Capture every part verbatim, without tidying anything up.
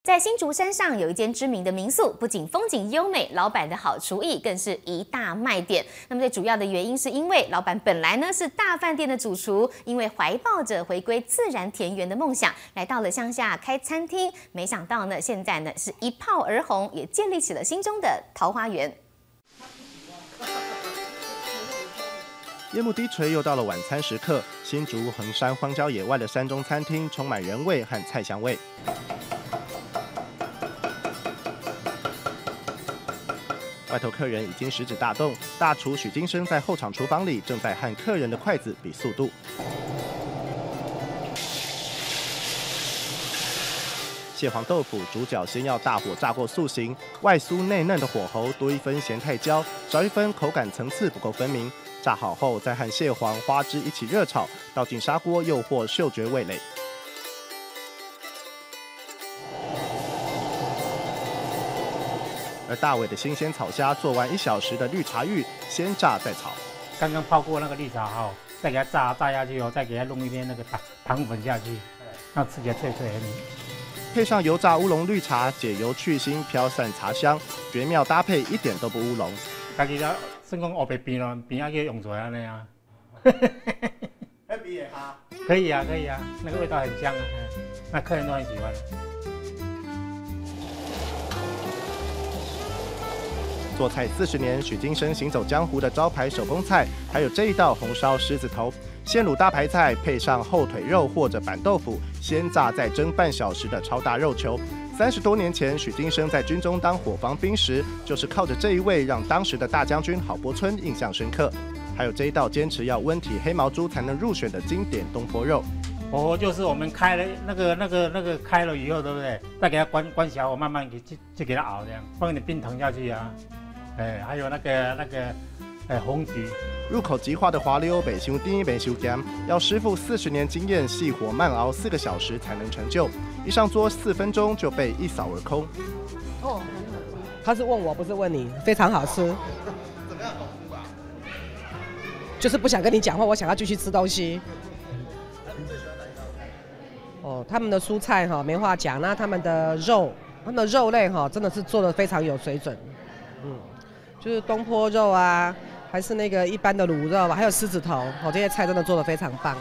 在新竹山上有一间知名的民宿，不仅风景优美，老板的好厨艺更是一大卖点。那么最主要的原因是因为老板本来呢是大饭店的主厨，因为怀抱着回归自然田园的梦想，来到了乡下开餐厅。没想到呢，现在呢是一炮而红，也建立起了心中的桃花源。 夜幕低垂，又到了晚餐时刻。新竹横山荒郊野外的山中餐厅，充满人味和菜香味。外头客人已经食指大动，大厨许金生在后场厨房里正在和客人的筷子比速度。蟹黄豆腐主角先要大火炸过塑形，外酥内嫩的火候多一分咸太焦，少一分口感层次不够分明。 炸好后，再和蟹黄、花枝一起热炒，倒进砂锅，诱惑嗅觉味蕾。而大尾的新鲜草虾，做完一小时的绿茶浴，先炸再炒。 刚刚泡过那个绿茶后，再给它炸炸下去后，再给它弄一点那个糖糖粉下去，让吃起来脆脆很。 配上油炸乌龙绿茶，解油去腥，飘散茶香，绝妙搭配，一点都不乌龙。 家己了。 算讲黑白边咯，边仔去用出来安尼啊。 那边也哈？ 可以啊，可以啊，那个味道很香啊，那客人都很喜欢。 做菜四十年，许金生行走江湖的招牌手工菜，还有这一道红烧狮子头，鲜卤大排菜配上后腿肉或者板豆腐，先炸再蒸半小时的超大肉球。 三十多年前，许金生在军中当伙房兵时，就是靠着这一味让当时的大将军郝柏村印象深刻。还有这一道坚持要温体黑毛猪才能入选的经典东坡肉。 火候就是我们开了那个那个那个开了以后，对不对？再给它关关小火，慢慢给就就给它熬这样，放一点冰糖下去啊。哎，还有那个那个哎红菊。 入口即化的滑溜北修丁北修干，要师傅四十年经验，细火慢熬四个小时才能成就。一上桌四分钟就被一扫而空。 哦，他是问我，不是问你，非常好吃。 怎么样好吃法？ 就是不想跟你讲话，我想要继续吃东西。哦，他们的蔬菜哈没话讲，那他们的肉，他们的肉类哈真的是做的非常有水准。嗯，就是东坡肉啊。 还是那个一般的卤肉吧，还有狮子头，哦，这些菜真的做得非常棒。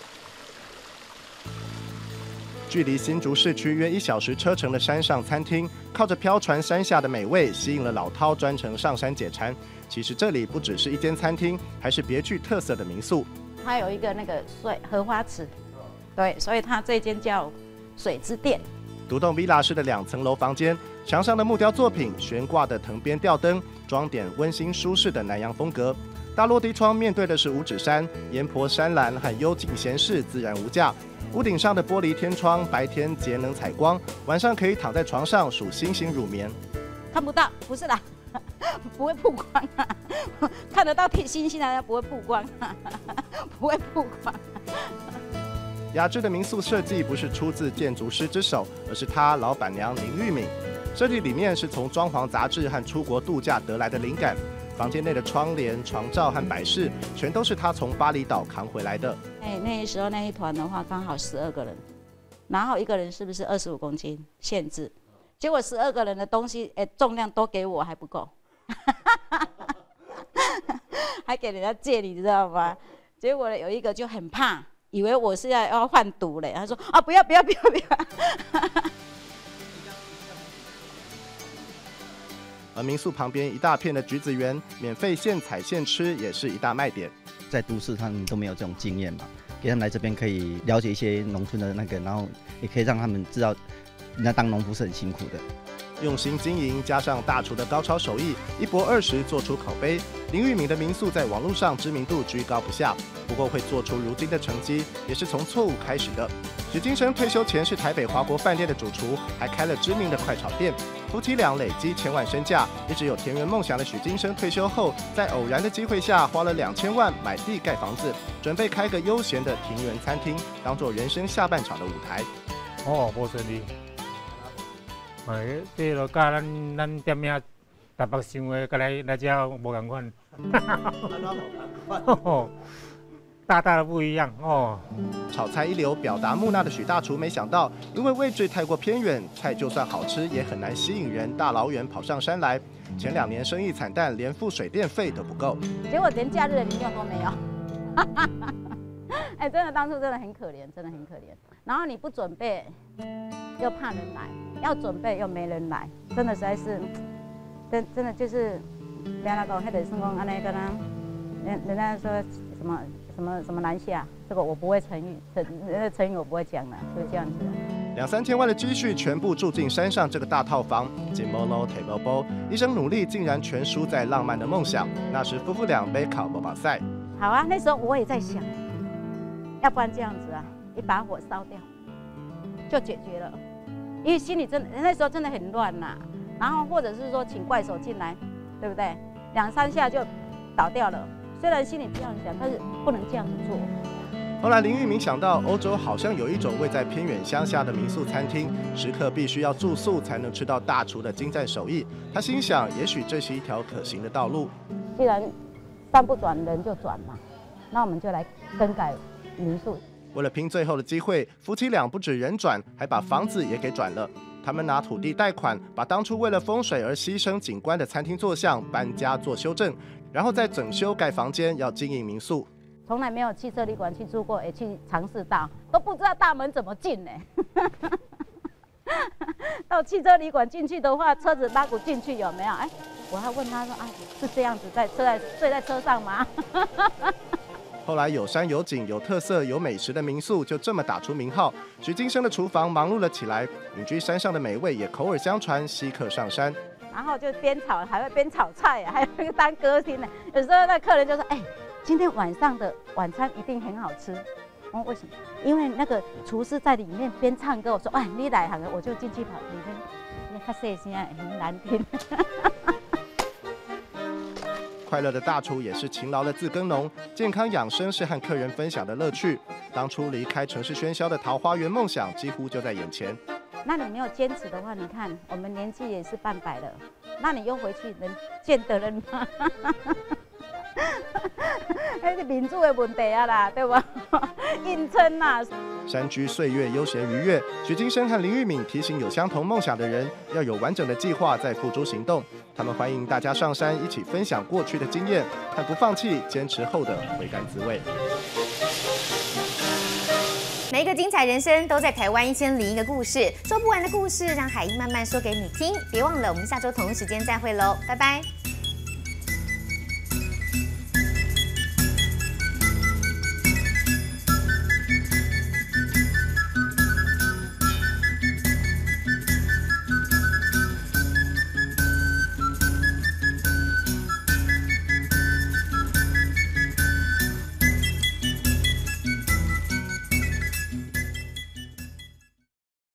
距离新竹市区约一小时车程的山上餐厅，靠着飘传山下的美味，吸引了老饕专程上山解馋。其实这里不只是一间餐厅，还是别具特色的民宿。 它有一个那个水荷花池，对，所以它这间叫水之殿。 独栋 villa 式的两层楼房间，墙上的木雕作品，悬挂的藤编吊灯，装点温馨舒适的南洋风格。大落地窗面对的是五指山，沿坡山岚和幽静闲适自然无价。屋顶上的玻璃天窗，白天节能采光，晚上可以躺在床上数星星入眠。 看不到，不是啦，不会曝光啊，看得到天星星啊，不会曝光啊，不会曝光。 雅致的民宿设计不是出自建筑师之手，而是他老板娘林玉敏。设计理念是从装潢杂志和出国度假得来的灵感。房间内的窗帘、床罩和摆饰，全都是他从巴厘岛扛回来的。 哎，那时候那一团的话，刚好十二个人，然后一个人是不是二十五公斤限制？结果十二个人的东西，哎，重量都给我还不够，还给人家借，你知道吗？结果有一个就很怕。 以为我是要要贩毒嘞，他说啊不要不要不要不要。 而民宿旁边一大片的橘子园，免费现采现吃也是一大卖点。 在都市他们都没有这种经验嘛，给他们来这边可以了解一些农村的那个，然后也可以让他们知道，人家当农夫是很辛苦的。 用心经营，加上大厨的高超手艺，一博二十做出口碑。林玉敏的民宿在网络上知名度居高不下，不过会做出如今的成绩，也是从错误开始的。许金生退休前是台北华国饭店的主厨，还开了知名的快炒店。夫妻俩累积千万身价，一直有田园梦想的许金生退休后，在偶然的机会下，花了两千万买地盖房子，准备开个悠闲的庭园餐厅，当做人生下半场的舞台。 哦，无顺利。 哎，这落甲咱咱店遐台北想的，甲来来遮无共款。 大大的不一样哦。 炒菜一流、表达木讷的许大厨，没想到因为位置太过偏远，菜就算好吃，也很难吸引人大老远跑上山来。前两年生意惨淡，连付水电费都不够。 结果连假日的零用都没有。哎，真的当初真的很可怜，真的很可怜。然后你不准备，又怕人来；要准备又没人来，真的实在是，真真的就是，人家讲，还得是讲安尼跟他，人人家说什么什么什么南下，这个我不会成语，成那个成语我不会讲了，就这样子。 两三千万的积蓄全部住进山上这个大套房，紧摸喽腿包包，一生努力竟然全输在浪漫的梦想。那时夫妇俩被考模仿赛。 好啊，那时候我也在想，要不然这样子啊，一把火烧掉就解决了，因为心里真的那时候真的很乱呐。然后或者是说请怪手进来，对不对？两三下就倒掉了。虽然心里这样想，但是不能这样子做。 后来林玉明想到，欧洲好像有一种位在偏远乡下的民宿餐厅，食客必须要住宿才能吃到大厨的精湛手艺。他心想，也许这是一条可行的道路。 既然山不转人就转嘛，那我们就来更改民宿。 为了拼最后的机会，夫妻俩不止人转，还把房子也给转了。他们拿土地贷款，把当初为了风水而牺牲景观的餐厅做相搬家做修正，然后再整修盖房间，要经营民宿。 从来没有汽车旅馆去住过，也去尝试到，都不知道大门怎么进呢。到汽车旅馆进去的话，车子拉鼓进去有没有？哎，我还问他说啊，是这样子在车在睡在车上吗？ 后来有山有景有特色有美食的民宿就这么打出名号，徐金生的厨房忙碌了起来，隐居山上的美味也口耳相传，稀客上山。 然后就边炒还会边炒菜啊，还有当歌厅呢。有时候那客人就说：“哎，今天晚上的晚餐一定很好吃。”我为什么？因为那个厨师在里面边唱歌，我说：“哎，你来行了，我就进去跑里面，那较细声很难听。” 快乐的大厨也是勤劳的自耕农，健康养生是和客人分享的乐趣。当初离开城市喧嚣的桃花源梦想，几乎就在眼前。 那你没有坚持的话，你看我们年纪也是半百了，那你又回去能见得人吗？那是民主的问题啊啦，对吧？硬撑啊！ 山居岁月悠闲愉悦，徐金生和林玉敏提醒有相同梦想的人，要有完整的计划再付诸行动。他们欢迎大家上山，一起分享过去的经验，但不放弃，坚持后的回甘滋味。 每一个精彩人生都在台湾一千零一个故事，说不完的故事，让海英慢慢说给你听。别忘了，我们下周同一时间再会喽，拜拜。